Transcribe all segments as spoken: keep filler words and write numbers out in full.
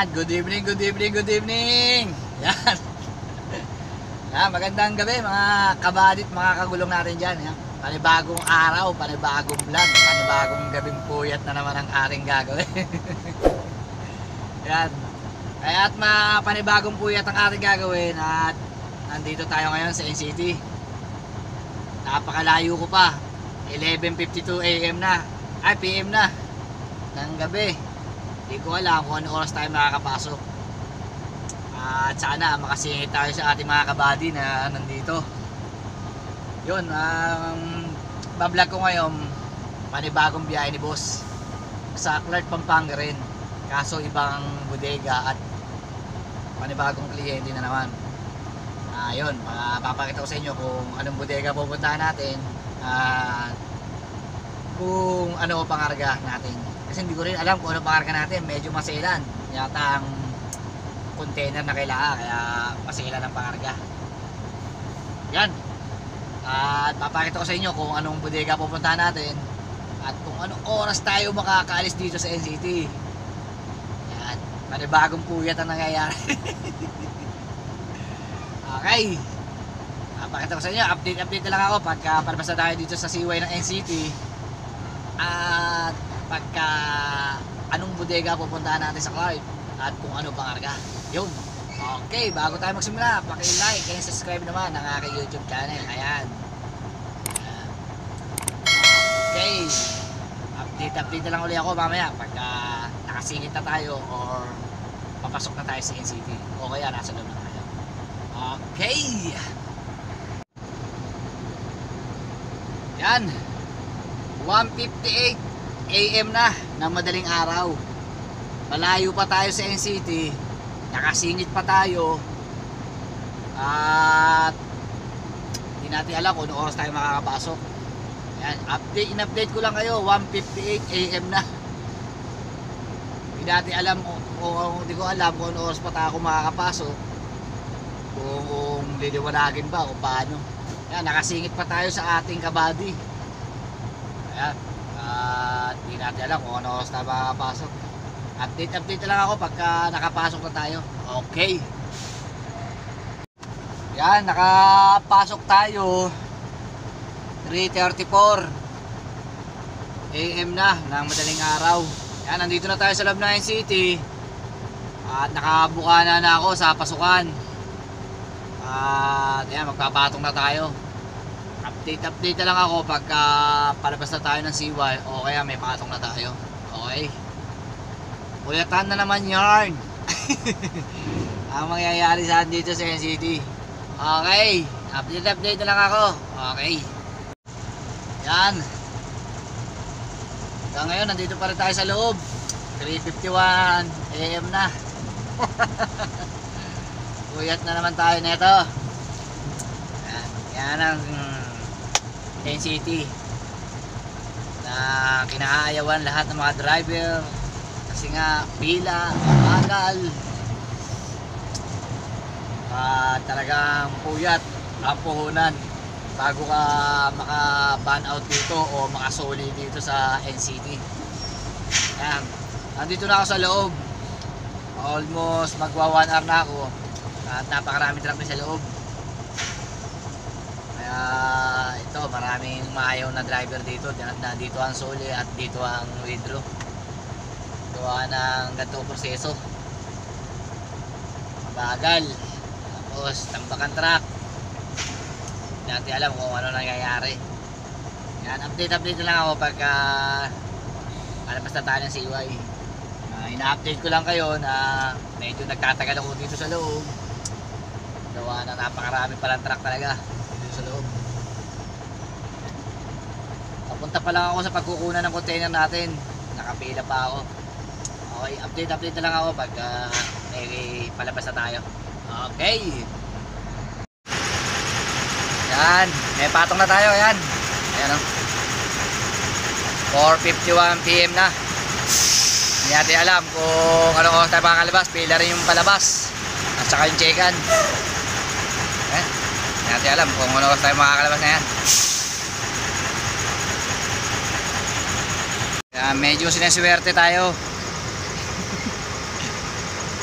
Yan, good evening, good evening, good evening. Yan. Yan, magandang gabi mga kabadit, mga kagulong natin dyan. Yan. Panibagong araw, panibagong vlog, panibagong gabing puyat na naman ang ating gagawin. Yan. Kaya at mga panibagong puyat ang ating gagawin at nandito tayo ngayon sa N C T. Napakalayo ko pa. eleven fifty-two A M na. Ay, P M na. Ng gabi. Hindi ko alam kung ano oras tayo makakapasok. At sana makasingit tayo sa ating mga kabady na nandito. Yun, ang um, bablog ko ngayon, panibagong biyahe ni boss sa Clark, Pampanga rin. Kaso ibang bodega at panibagong kliyente na naman. Ah, yun, papakita ko sa inyo kung anong bodega pupuntahan natin at kung ano pangarga natin. Kasi hindi ko rin alam kung ano pangarga natin. Medyo maselan yata ang container na kailangan, kaya maselan ang pangarga. Yan. At papakita ko sa inyo kung anong bodega pupuntahan natin at kung anong oras tayo makakaalis dito sa N C T. Yan. Panibagong puyat ang nangyayari. Okay. Papakita ko sa inyo, update-update na lang ako pagka palabas na tayo dito sa C Y ng N C T. At pagka anong bodega pupuntahan natin sa Clark at kung ano pangarga. Yun. Okay, bago tayo magsimula, paki-like and subscribe naman ng aking YouTube channel. Ayan. Okay. Update-update na lang ulit ako mamaya pagka nakasingit na tayo or papasok na tayo sa N C T. O kaya nasa loob na tayo. Okay. Yan. one fifty-eight A M na ng madaling araw. Malayo pa tayo sa N C T. Nakasingit pa tayo. At hindi natin alam kung anong oras tayo makakapasok. Yan. Update, in-update ko lang kayo. one fifty-eight A M na. Hindi natin alam o, o hindi ko alam kung anong oras pa tayo makakapasok. Kung, kung liliwanagin ba o paano. Yan. Nakasingit pa tayo sa ating kabady. Ayan. At hindi natin alam kung ano oras na makakapasok. Update update na lang ako pagka nakapasok na tayo. Okay. Yan, nakapasok tayo. three thirty-four A M na ng madaling araw. Yan, nandito na tayo sa loob ng N C T. At nakabuka na na ako sa pasukan. At yan, magpapatong na tayo. Update update na lang ako pagka palabas na tayo ng C Y o kaya may patong na tayo. Okay. Puyatan na naman yarn. Ang mangyayari sa dito sa N C T. Okay. Update update na lang ako. Okay. Yan. Hanggang ngayon nandito pa rin tayo sa loob. three fifty-one A M na. Puyat na naman tayo nito. Yan. Yan ang N C T na kinaayawan lahat ng mga driver kasi nga pila, magal at uh, talagang puyat ang puhunan bago ka maka-ban out dito o makasoli dito sa N C T. Yan. Nandito na ako sa loob, almost magwa one hour na ako at napakarami traffic sa loob. Uh, ito maraming maayaw na driver dito na dito ang soli at dito ang withdraw gawa ng ganitong proseso, mabagal tapos tambakan truck. Hindi natin alam kung ano nangyayari. Yan, update update lang ako pagka palabas na tayo ng C Y. uh, ina-update ko lang kayo na medyo nagtatagal ako dito sa loob gawa na napakarami palang truck talaga sa loob. Papunta pa lang ako sa pagkukunan ng container natin. Nakapila pa ako. Okay, update update na lang ako pag uh, may palabas na tayo. Okay. Yan, may patong na tayo. Yan. Ayan o. four fifty-one P M na. Hindi natin alam kung anong oras tayo makakalabas. Pila rin yung palabas at saka yung check-in. Eh, hindi natin alam kung anong oras tayo makakalabas na yan. Kaya medyo sinaswerte tayo.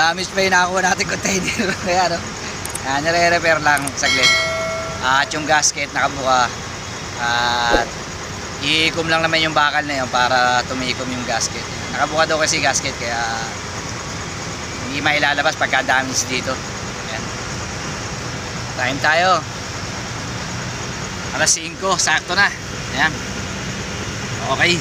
damage pa yung nakakuha natin container. Kaya ano, uh, nire-repair lang saglit. At yung gasket nakabuka. At iikom lang naman yung bakal na yun para tumikom yung gasket. Nakabuka daw kasi gasket kaya hindi mailalabas pagka damage dito. Ayan. Time tayo. alas singko, sakto na. Ayan. Okay.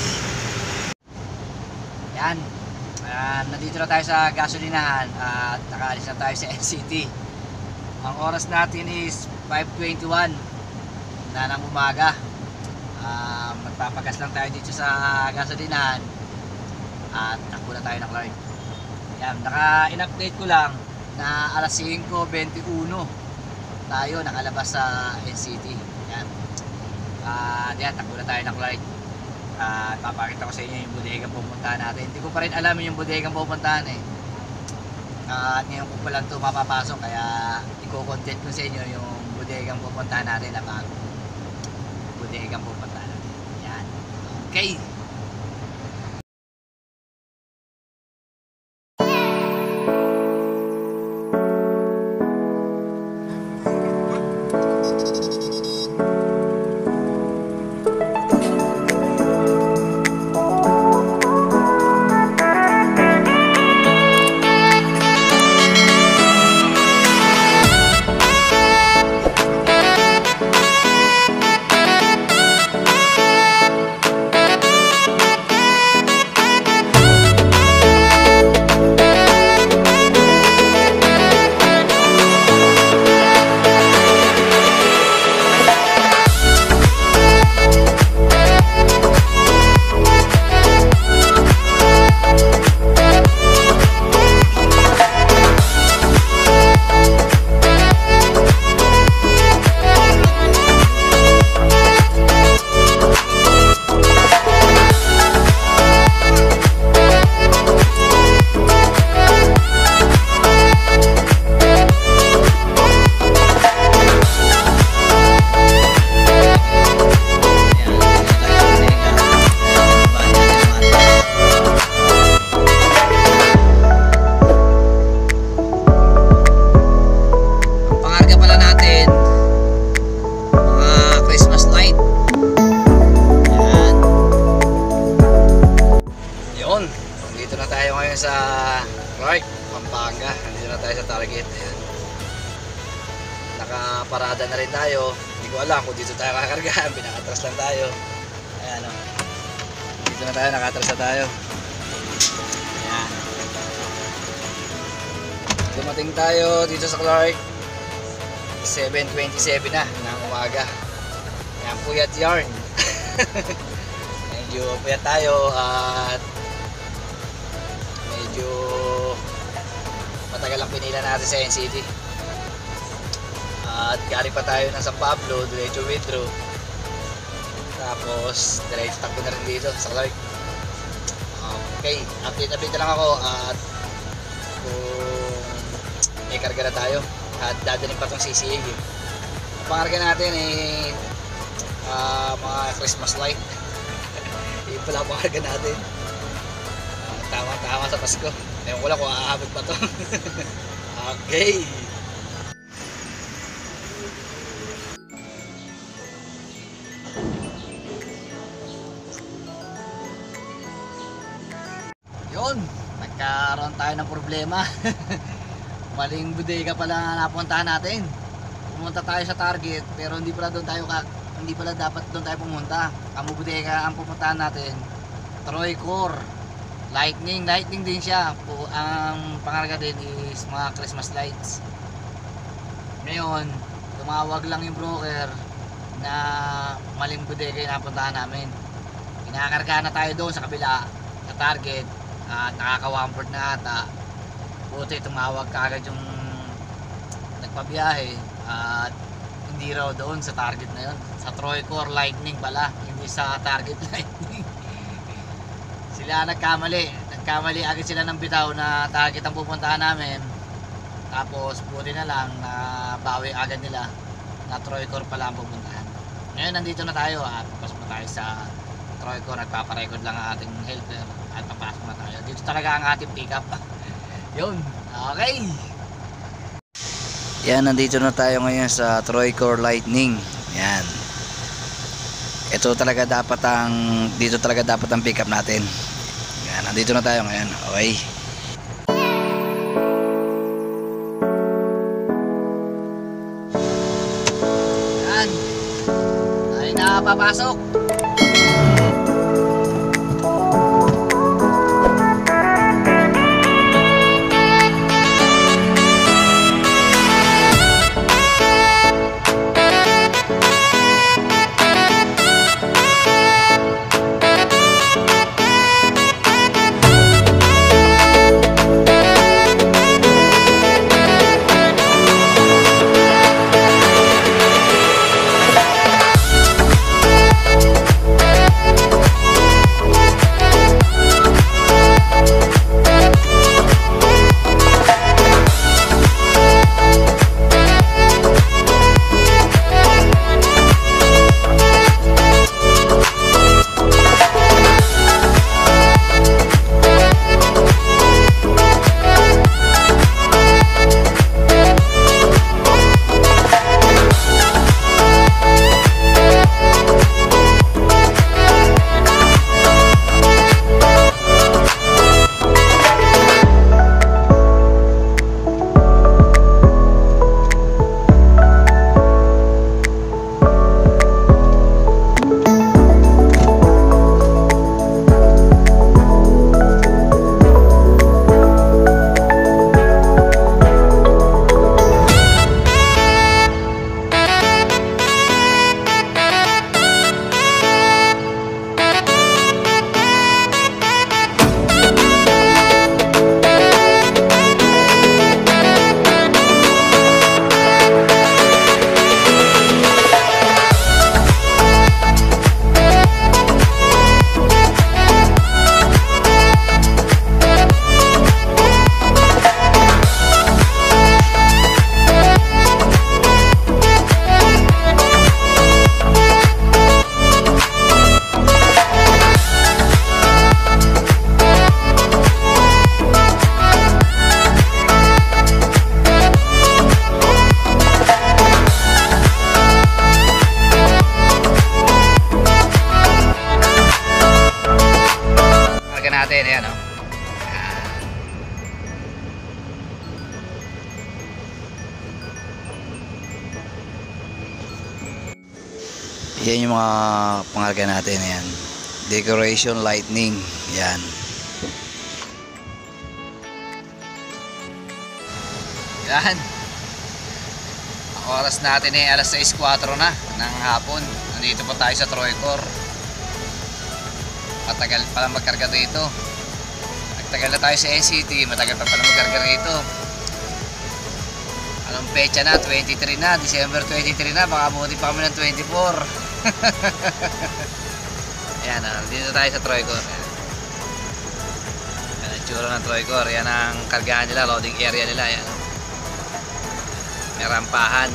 Ayan. Uh, nandito na tayo sa gasolinahan at uh, nakaalis na tayo sa N C T. Ang oras natin is five twenty-one na ng umaga. Uh, magpapagas lang tayo dito sa gasolinahan at takbo na tayo ng Clark. Ayan, naka-in-update ko lang na alas singko twenty-one tayo nakalabas sa N C T. Ayan. Uh, ayan, takbo na tayo ng Clark. Uh, papakita ko sa inyo yung bodegang pupuntahan natin. Hindi ko pa rin alam yung bodegang pupuntahan eh. Uh, ngayon ko pa lang ito mapapasok kaya i-content ko sa inyo yung bodegang pupuntahan natin na bago bodegang pupuntahan natin. Yan. Okay. Sa Clark, Pampanga. Nandito na tayo sa Target. Ayan. Nakaparada na rin tayo. Hindi ko alam kung dito tayo kakargahan. Pinakatras lang tayo. Ayan o. Dito na tayo, nakatras na tayo. Ayan. Dumating tayo dito sa Clark. seven twenty-seven na ng umaga. Ayan, puyat yarn. Medyo puyat tayo at medyo matagal ang pinila natin sa N C T at galing pa tayo ng San Pablo, diretso withdraw, tapos diretso takbo na rin dito sa Clark. Okay, update update lang ako at kung may karga na tayo at dadalhin pa itong C C A. Pangarga natin eh uh, mga Christmas light. Yung pala pangarga natin. Tama-tama sa Pasko. Ewan ko lang kung aabot pa to. Okay. Yun. Nagkaroon tayo ng problema. Maling bodega pala napuntahan natin. Pumunta tayo sa Target pero hindi pala doon tayo hindi pala dapat doon tayo pumunta. Ang bodega ang pupuntahan natin Troycor. Lightning, lightning din siya. Ang pangarga din is mga Christmas lights. Ngayon, tumawag lang yung broker na maling bodega yung napuntahan namin. Kinakarga na tayo doon sa kabila, sa Target, at nakaka-one na ata. Buti tumawag kaagad yung nagpabiyahe at hindi raw doon sa Target na yun. Sa Troycor Lightning pala, hindi sa Target Lightning. Sila nagkamali, nagkamali agad sila ng bitaw na Target ang pupuntahan namin. Tapos buti na lang na bawi agad nila na Troycor pala ang pupuntahan. Ngayon nandito na tayo at papasok na tayo sa Troycor. Nagpaparecord lang ang ating helper at papasok na tayo. Dito talaga ang ating pick up. Yun. Okay. Yan, nandito na tayo ngayon sa Troycore Lightning. Yan. Ito talaga dapat ang, dito talaga dapat ang pick up natin. Yan, nandito na tayo ngayon. Okay. Yan. Ay na papasok. Natin, ayan o. Yan yung mga pangarga natin, ayan. Decoration lightning, yan. Yan. Ang oras natin ay alas sais kwatro na ng hapon. Nandito po tayo sa Troycore. Matagal pala magkarga dito. Nagtagal na tayo sa N C T, matagal pa pala magkarga rito. Anong pecha na? twenty-three na, December twenty-three na, baka buti pa kami ng twenty-four. Ayan, ah, dito tayo sa Troycore. Ayan ang tsura ng Troycore. Ayan ang kargahan nila, loading area nila. Ayan. May rampahan.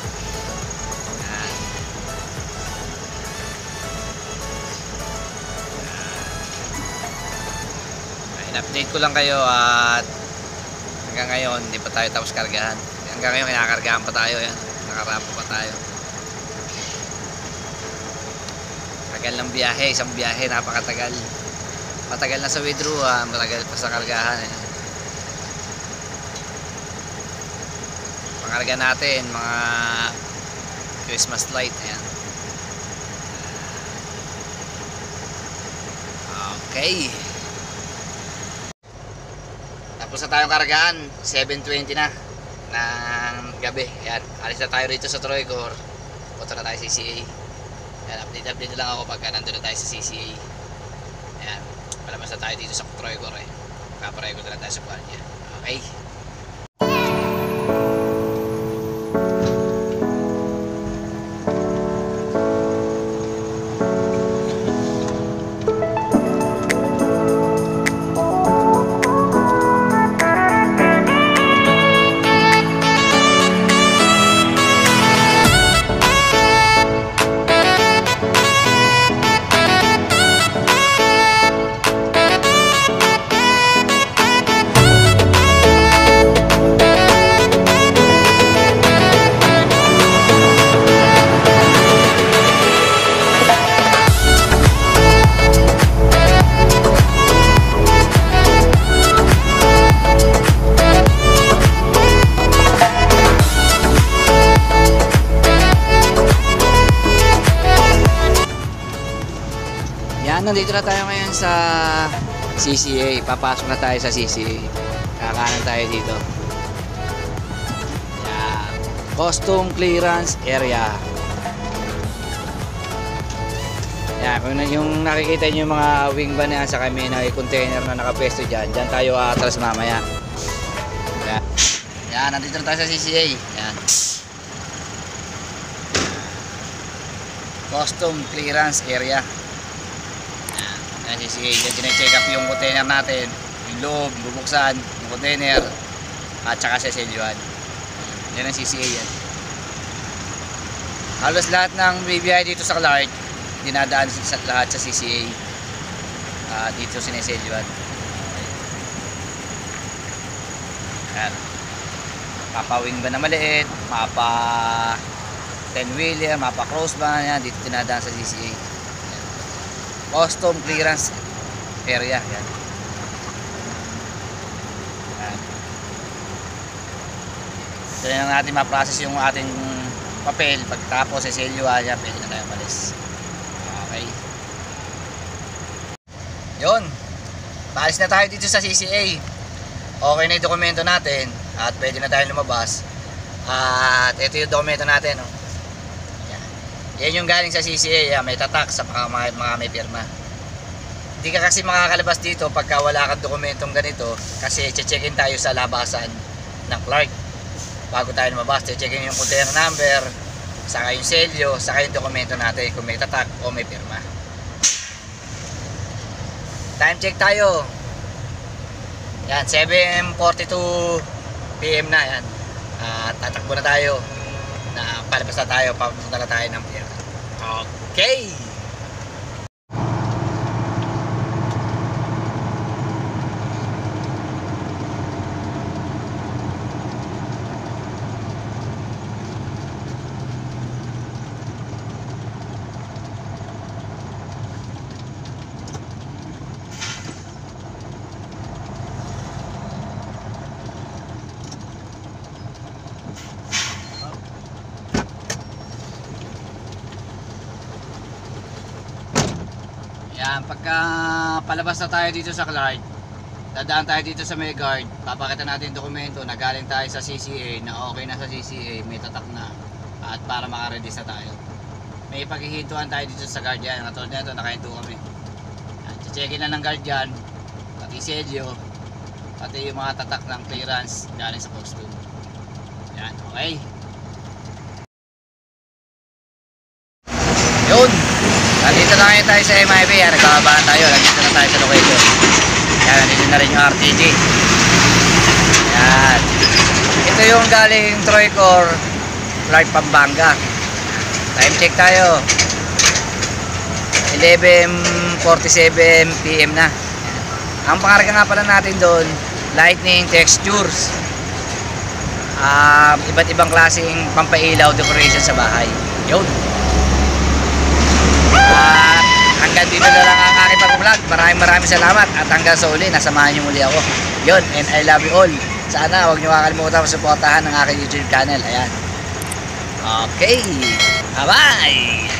Update ko lang kayo at hanggang ngayon hindi pa tayo tapos kargahan. Hanggang ngayon kinakargahan pa tayo, yan. Nakarampa pa tayo. Tagal ng biyahe, isang biyahe, napakatagal. Matagal na sa withdrawal, matagal pa sa kargahan. Eh. Pangarga natin mga Christmas light, ayan. Okay. Tapos na tayong kargaan, seven twenty na ng gabi. Ayan, alis na tayo rito sa Troycore. Punta na tayo sa C C A. Ayan, update update lang ako pagka nandun na tayo sa C C A. Ayan, palabas na tayo dito sa Troycore eh. Kapareho ko na tayo sa buwan niya. Okay. nandito na tayo ngayon sa C C A. Papasok na tayo sa C C A. Kakanan tayo dito. Yan. Custom clearance area. Yan. Kung yung nakikita nyo yung mga wing van na yan sa kami na container na nakapesto dyan, dyan tayo atras mamaya. Yan. Yan. Nandito na tayo sa C C A. Yan. Custom clearance area. Yan, C C A. Diyan tine-check up yung container natin, yung loob, bubuksan yung container at saka seselyuhan. Yan ang C C A yan. Halos lahat ng B B I dito sa Clark dinadaan sa lahat sa C C A. Uh, dito sineselyuhan. Yan. Mapa-wing ba na maliit, mapa ten wheeler, mapa crossbar, yan dito dinadaan sa C C A. Custom clearance area. Yan. Yan. So yan natin ma-process yung ating papel. Pagkatapos seselyuhan, yan pwede na tayo malis. Okay. Yun. Maalis na tayo dito sa C C A. Okay na yung dokumento natin at pwede na tayo lumabas. At ito yung dokumento natin. Oh. Yan yung galing sa C C A, yan, may tatak sa mga, mga, mga may pirma. Hindi ka kasi makakalabas dito pagka wala kang dokumentong ganito kasi che-checkin tayo sa labasan ng Clark. Bago tayo lumabas, che-checkin yung container number, saka yung selyo, saka yung dokumento natin kung may tatak o may pirma. Time check tayo. Yan, seven forty-two P M na yan. At uh, tatakbo na tayo. Na palabas na tayo, papunta na tayo ng pier. Okay! Yan, pagka palabas na tayo dito sa Clark, dadaan tayo dito sa may guard, papakita natin yung dokumento na galing tayo sa C C A, na okay na sa C C A, may tatak na, at para makaredis na tayo. May paghihintuan tayo dito sa guard yan, katulad nito, nakahinto kami. Yan, checkin na ng guard yan, pati selyo, pati yung mga tatak ng clearance galing sa costume. Yan, okay. Yun! Nandito na ngayon tayo sa M I B, yan, nagkakabahan tayo, nandito na tayo sa location. Yan, nandito na rin yung R T G. Yan. Ito yung galing Troycor, Clark, Pampanga. Time check tayo. eleven forty-seven P M na. Ang pangarga nga pala natin doon, lightning textures. Um, iba't ibang klaseng pampailaw decoration sa bahay. Yun. At hanggang dito na lang ang aking pag-vlog. Maraming maraming salamat at hanggang sa uli, nasamahan niyo muli ako. Yun, and I love you all. Sana huwag niyo kakalimutan suportahan ng aking YouTube channel. Ayan. Okay. Bye-bye.